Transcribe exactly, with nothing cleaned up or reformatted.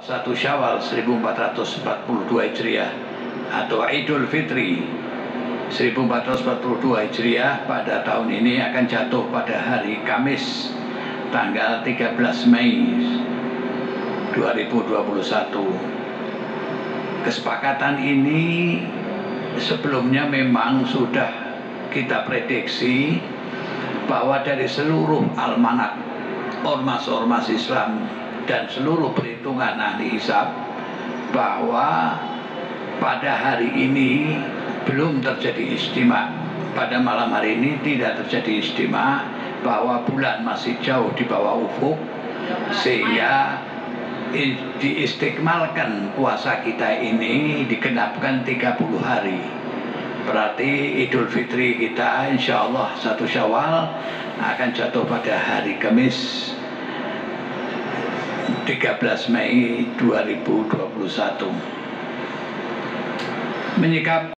satu Syawal seribu empat ratus empat puluh dua Hijriah atau Idul Fitri seribu empat ratus empat puluh dua Hijriah pada tahun ini akan jatuh pada hari Kamis tanggal tiga belas Mei dua ribu dua puluh satu. Kesepakatan ini sebelumnya memang sudah kita prediksi bahwa dari seluruh almanak ormas-ormas Islam dan seluruh perhitungan ahli hisab bahwa pada hari ini belum terjadi ijtima. Pada malam hari ini tidak terjadi ijtima, bahwa bulan masih jauh di bawah ufuk, sehingga diistiqmalkan puasa kita ini digenapkan tiga puluh hari. Berarti Idul Fitri kita insya Allah satu Syawal akan jatuh pada hari Kamis tiga belas Mei dua ribu dua puluh satu. Menyikapi